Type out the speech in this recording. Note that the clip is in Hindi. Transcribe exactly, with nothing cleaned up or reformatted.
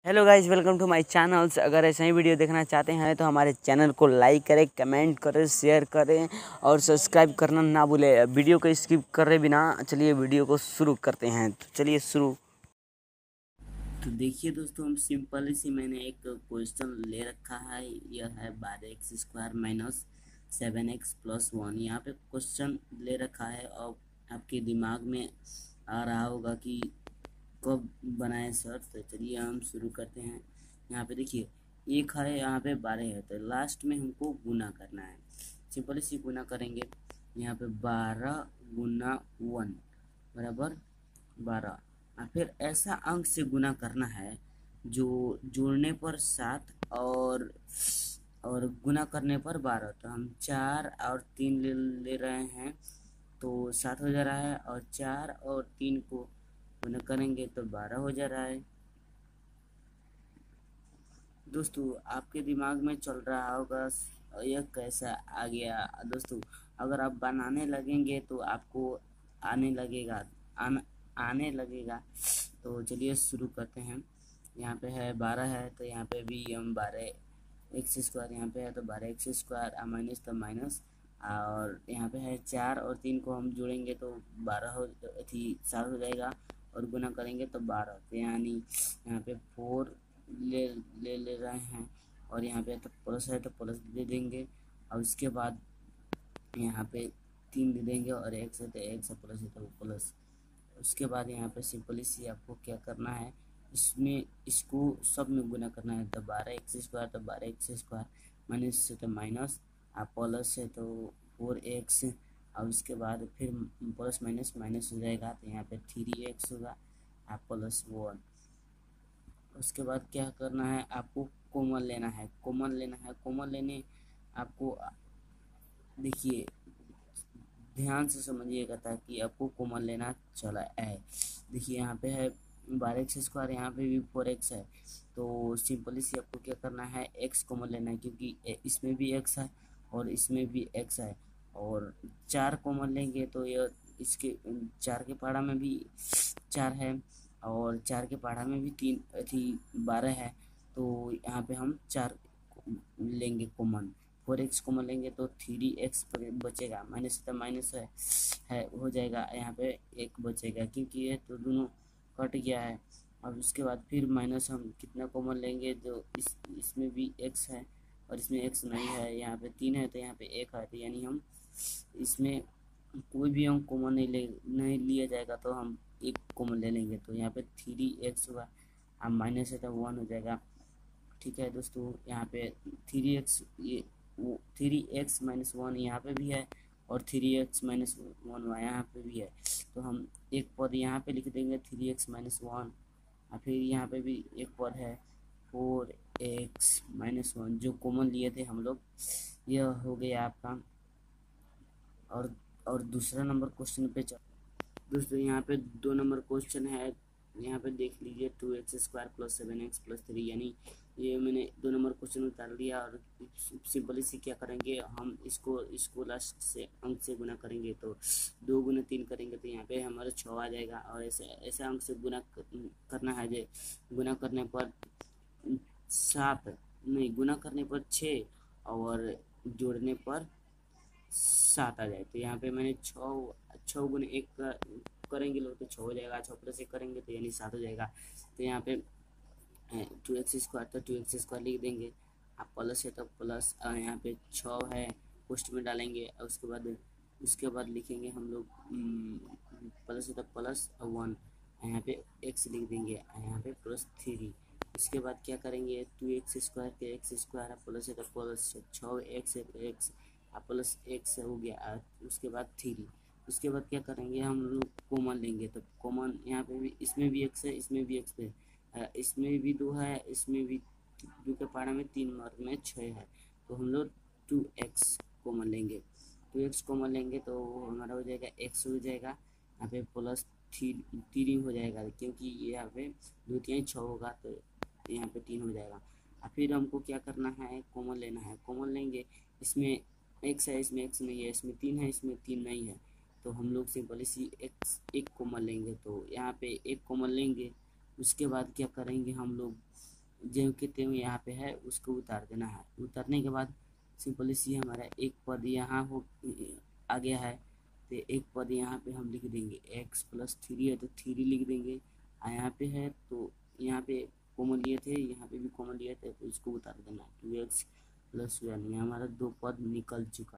Hello guys, welcome to my channels. अगर ऐसा ही वीडियो देखना चाहते हैं तो हमारे चैनल को लाइक करें, कमेंट करें, शेयर करें और सब्सक्राइब करना ना भूलें। वीडियो को स्किप करे बिना चलिए वीडियो को शुरू करते हैं। तो चलिए शुरू। तो देखिए दोस्तों, हम सिंपल सी मैंने एक क्वेश्चन ले रखा है। यह है बारह x square minus seven x plus one. यहाँ पे क्वेश्चन ले रखा है और आपके दिमाग में आ रहा होगा कि कब बनाए सर। तो चलिए हम शुरू करते हैं। यहाँ पे देखिए एक है, यहाँ पे बारह है, तो लास्ट में हमको गुना करना है। सिंपल सी गुना करेंगे। यहाँ पे बारह गुना वन बराबर बारह, और फिर ऐसा अंक से गुना करना है जो जोड़ने पर सात और और गुना करने पर बारह। तो हम चार और तीन ले ले रहे हैं तो सात हो जा रहा है, और चार और तीन को गुना करेंगे तो बारह हो जा रहा है। दोस्तों आपके दिमाग में चल रहा होगा यह कैसा आ गया। दोस्तों अगर आप बनाने लगेंगे तो आपको आने लगेगा आन, आने लगेगा। तो चलिए शुरू करते हैं। यहाँ पे है बारह है, तो यहाँ पे भी हम बारह एक्स स्क्वायर, यहाँ पे है तो बारह एक्स स्क्वायर माइनस तो माइनस, और यहाँ पे है चार और तीन को हम जोड़ेंगे तो बारह हो थी सात हो जाएगा, और गुना करेंगे तो बारह। तो यानी यहाँ पे फोर ले ले ले रहे हैं, और यहाँ पे तो प्लस है तो प्लस दे देंगे, और उसके बाद यहाँ पे तीन दे देंगे, और एक्स है तो एक्स है, प्लस है तो प्लस। उसके बाद यहाँ पे सिंपली सी आपको क्या करना है, इसमें इसको सब में गुना करना है। तो बारह एक्स स्क्वायर तो बारह एक्स स्क्वायर, माइनस से तो माइनस, आप प्लस है तो फोर एक्स, और उसके बाद फिर प्लस माइनस माइनस हो जाएगा, तो यहाँ पे थ्री एक्स होगा, आप प्लस वन। उसके बाद क्या करना है, आपको कॉमन लेना है। कॉमन लेना है कॉमन लेने आपको देखिए ध्यान से समझिएगा ताकि आपको कॉमन लेना चला है। देखिए यहाँ पे है बारह एक्स स्क्वायर, यहाँ पे भी फोर एक्स है, तो सिंपली से आपको क्या करना है, एक्स कॉमन लेना है, क्योंकि इसमें भी एक्स है और इसमें भी एक्स है। और चार कॉमन लेंगे तो ये इसके चार के पहाड़ा में भी चार है, और चार के पहाड़ा में भी तीन थी बारह है, तो यहाँ पे हम चार लेंगे कॉमन। फोर एक्स कॉमन लेंगे तो थ्री एक्स बचेगा, माइनस तो माइनस है, है हो जाएगा, यहाँ पे एक बचेगा क्योंकि ये तो दोनों कट गया है। और उसके बाद फिर माइनस हम कितना कॉमन लेंगे, जो इस इसमें भी एक्स है और इसमें एक्स नहीं है, यहाँ पे तीन है तो यहाँ पे एक है, तो यानी हम इसमें कोई भी अंक कॉमन नहीं ले नहीं लिया जाएगा, तो हम एक कॉमन ले लेंगे। तो यहाँ पे थ्री एक्स हुआ, अब माइनस है तो वन हो जाएगा। ठीक है दोस्तों, यहाँ पे थ्री एक्स ये वो थ्री एक्स माइनस वन यहाँ पे भी है, और थ्री एक्स माइनस वन यहाँ पे भी है, तो हम एक पद यहाँ पे लिख देंगे थ्री एक्स माइनस वन, और फिर यहाँ पे भी एक पद है फोर एक्स माइनस वन, जो कॉमन लिए थे हम लोग। यह हो गया आपका। और और दूसरा नंबर क्वेश्चन पे चल दोस्तों, यहाँ पे दो नंबर क्वेश्चन है। यहाँ पे देख लीजिए two x square plus seven x plus three, यानी ये मैंने दो नंबर क्वेश्चन उतार दिया। और सिंपली से क्या करेंगे, हम इसको इसको लास्ट से अंक से गुना करेंगे, तो दो गुना तीन करेंगे तो यहाँ पे हमारा छः आ जाएगा। और ऐसे ऐसे अंक से गुना करना है, जो गुना करने पर सात नहीं, गुना करने पर छः और जोड़ने पर सात आ जाए। तो यहाँ पे मैंने छः छः गुना एक करेंगे लोग तो छः हो जाएगा, छः प्लस एक करेंगे तो यानी सात हो जाएगा। तो यहाँ पे टू एक्स स्क्वायर तो टू एक्स स्क्वायर लिख देंगे, आप प्लस है तो प्लस, यहाँ पे छः है पोस्ट में डालेंगे, और उसके बाद उसके बाद लिखेंगे हम लोग प्लस है तो प्लस और वन, यहाँ पे एक्स लिख देंगे, यहाँ पे प्लस थ्री। उसके बाद क्या करेंगे, टू एक्स स्क्वायर के एक्स स्क्वायर प्लस है तो प्लस, छः एक्स है तो एक्स प्लस एक्स हो गया, उसके बाद थ्री। उसके बाद क्या करेंगे, हम लोग कॉमन लेंगे, तो कॉमन यहाँ पे भी इसमें भी एक्स है, इसमें भी एक्स है, इसमें भी दो है, इसमें भी दो के पारा में तीन मार्क में छः है, तो हम लोग टू एक्स कॉमन लेंगे। टू एक्स कॉमन लेंगे तो हमारा हो जाएगा एक्स हो जाएगा, यहाँ पे प्लस थ्री तीन हो जाएगा, क्योंकि यहाँ पे दो तीन छः होगा तो यहाँ पे तीन हो जाएगा। और फिर हमको क्या करना है, कॉमन लेना है। कॉमन लेंगे, इसमें एक्स है, इसमें एक्स नहीं है, इसमें तीन है, इसमें तीन नहीं है, तो हम लोग सिंपली सी एक्स एक कॉमन लेंगे। तो यहाँ पे एक कॉमन लेंगे, उसके बाद क्या करेंगे हम लोग, ज्यों के त्यों यहाँ पे है उसको उतार देना है। उतारने के बाद सिंपली सी हमारा एक पद यहाँ हो आ गया है, तो एक पद यहाँ पे हम लिख देंगे एक्स प्लस थ्री है तो थ्री लिख देंगे। और यहाँ पे है तो यहाँ पे कॉमन लिए थे, यहाँ पे भी कॉमन लिए थे तो इसको उतार देना, टू एक्स प्लस वन। ये हमारा दो पद निकल चुका।